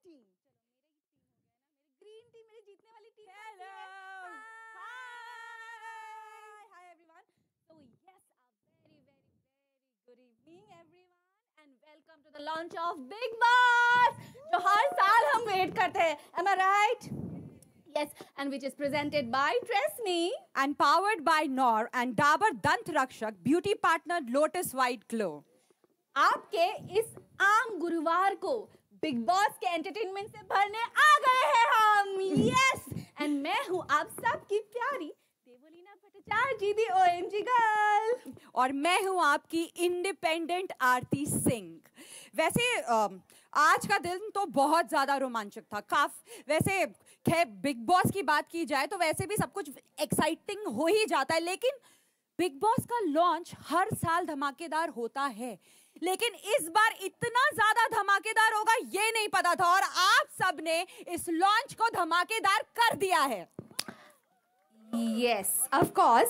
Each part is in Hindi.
टीम, चलो मेरा ही टीम हो गया ना, मेरी ग्रीन टीम, मेरी जीतने वाली team. Hello, hi everyone. So yes, a very good evening everyone and welcome to the launch of Big Boss, जो हर साल हम वेट करते हैं. Am I right? Yes, and which is presented by Tresme and powered by Nor and Dabur Dant Rakshak, beauty partner Lotus White Glow. आपके इस आम गुरुवार को बिग बॉस के एंटरटेनमेंट से भरने आ गए हैं हम. यस, एंड मैं हूँ आप सबकी प्यारी Devoleena Bhattacharjee ji the OMG girl. और मैं हूँ आपकी इंडिपेंडेंट आरती सिंह. वैसे आज का दिन तो बहुत ज़्यादा रोमांचक था. वैसे खैर बिग बॉस की बात की जाए तो वैसे भी सब कुछ एक्साइटिंग हो ही जाता है, लेकिन बिग बॉस का लॉन्च हर साल धमाकेदार होता है, लेकिन इस बार इतना ज्यादा धमाकेदार होगा ये नहीं पता था, और आप सब ने इस लॉन्च को धमाकेदार कर दिया है. Yes, of course.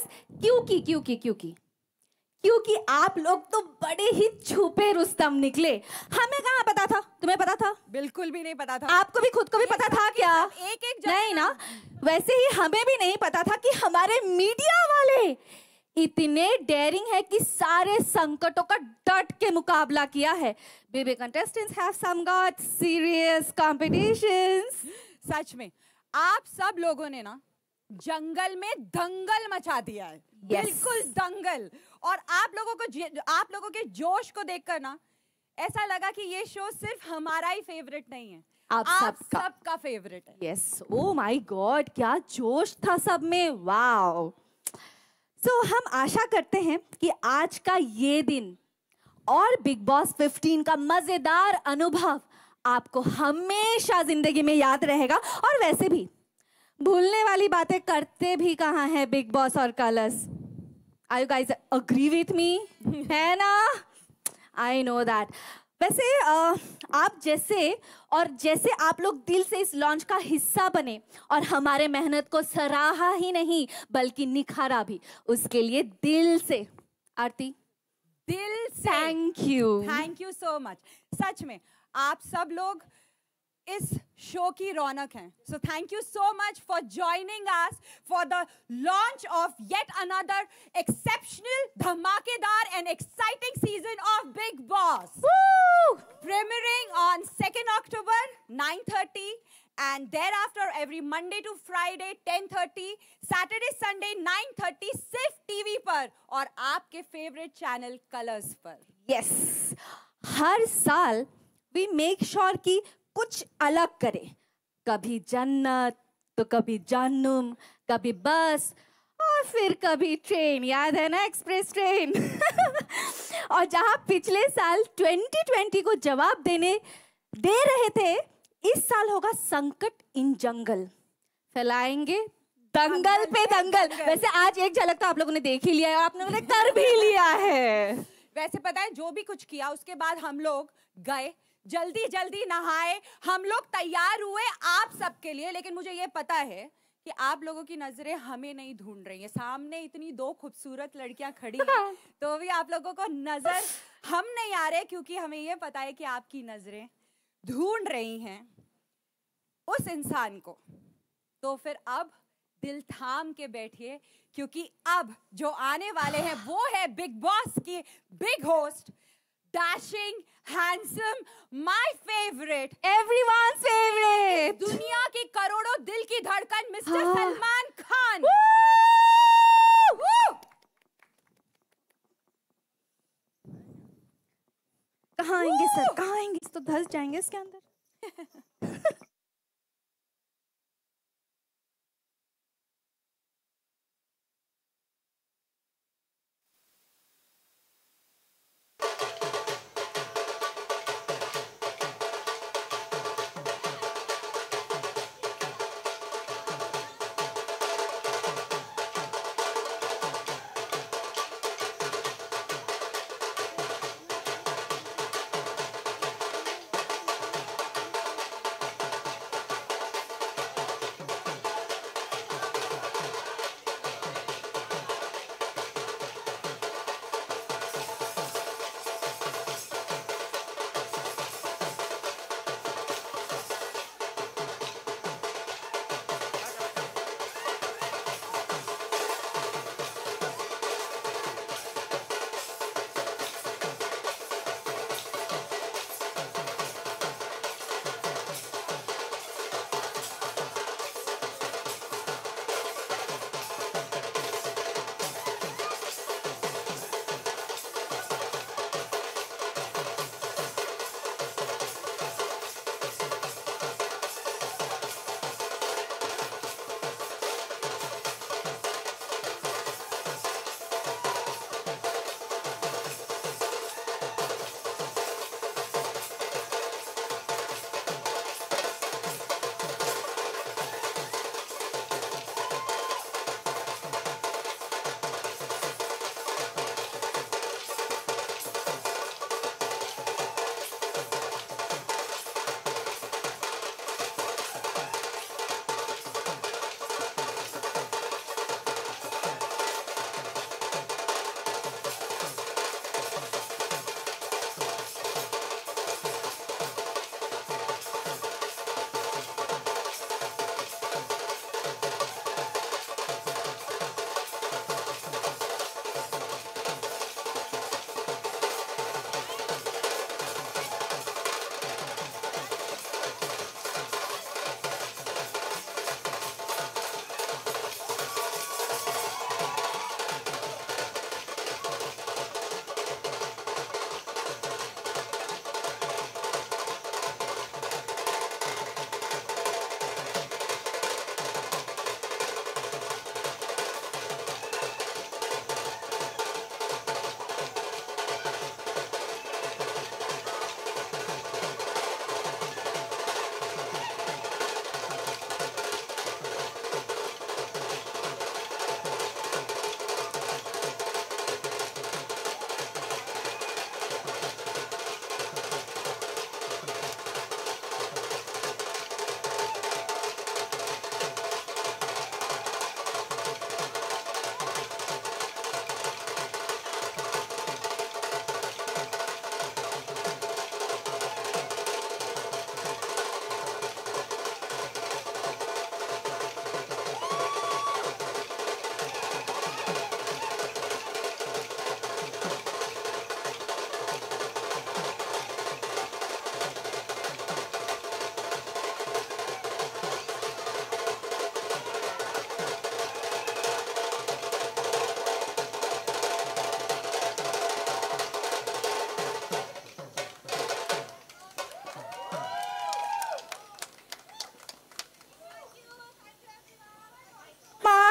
क्योंकि आप लोग तो बड़े ही छुपे रुस्तम निकले. हमें कहाँ पता था? तुम्हें पता था? बिल्कुल भी नहीं पता था. आपको भी खुद को भी पता था क्या? एक नहीं ना. वैसे ही हमें भी नहीं पता था कि हमारे मीडिया वाले इतने डेयरिंग है कि सारे संकटों का डट के मुकाबला किया है. Baby contestants have some got serious competitions. सच में आप सब लोगों ने ना जंगल में दंगल मचा दिया है. Yes. बिल्कुल दंगल. और आप लोगों के जोश को देखकर ना ऐसा लगा कि ये शो सिर्फ हमारा ही फेवरेट नहीं है, आप सबका फेवरेट है. यस, ओ माय गॉड, क्या जोश था सब में. वाओ. सो हम आशा करते हैं कि आज का ये दिन और बिग बॉस 15 का मजेदार अनुभव आपको हमेशा जिंदगी में याद रहेगा. और वैसे भी भूलने वाली बातें करते भी कहाँ हैं बिग बॉस और Colors. Are you guys agree with me? है ना? I know that. वैसे आप जैसे आप लोग दिल से इस लॉन्च का हिस्सा बने और हमारे मेहनत को सराहा ही नहीं बल्कि निखारा भी, उसके लिए दिल से आरती, दिल से थैंक यू सो मच. सच में आप सब लोग इस शो की रौनक हैं. So thank you so much for joining us for the launch of yet another exceptional, धमाकेदार and exciting season of Bigg Boss. Premiering on 2nd October 9:30 and thereafter every Monday to Friday 10:30, Saturday Sunday 9:30 सिर्फ टीवी पर और आपके फेवरेट चैनल कलर्स पर. यस, हर साल वी मेक श्योर कि कुछ अलग करे. कभी जन्नत तो कभी जहन्नुम, कभी बस और फिर कभी ट्रेन. याद है ना, एक्सप्रेस ट्रेन. और जहां पिछले साल 2020 को जवाब दे रहे थे, इस साल होगा संकट इन जंगल. फैलाएंगे दंगल पे दंगल. वैसे आज एक झलक तो आप लोगों ने देख ही लिया है और आप लोगों ने कर भी लिया है. वैसे पता है जो भी कुछ किया उसके बाद हम लोग गए, जल्दी नहाए, हम लोग तैयार हुए आप सबके लिए. लेकिन मुझे ये पता है कि आप लोगों की नजरें हमें नहीं ढूंढ रही हैं. सामने इतनी दो खूबसूरत लड़कियां खड़ी हैं तो भी आप लोगों को नजर हम नहीं आ रहे, क्योंकि हमें ये पता है कि आपकी नजरें ढूंढ रही हैं उस इंसान को. तो फिर अब दिल थाम के बैठिए, क्योंकि अब जो आने वाले हैं वो है बिग बॉस की big host, dashing, handsome, my favourite, everyone's favourite, दुनिया की करोड़ों दिल की धड़कन, मिस्टर सलमान खान. कहाँ आएंगे सर? कहाँ आएंगे? तो धस जाएंगे इसके अंदर.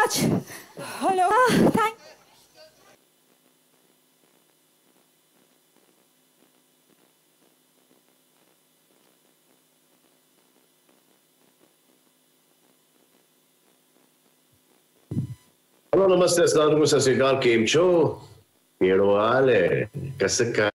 Much. Hello thank Halo, namaste, assalamualaikum, sat sri akal, કેમ છો? કેળો હાલે? કસકા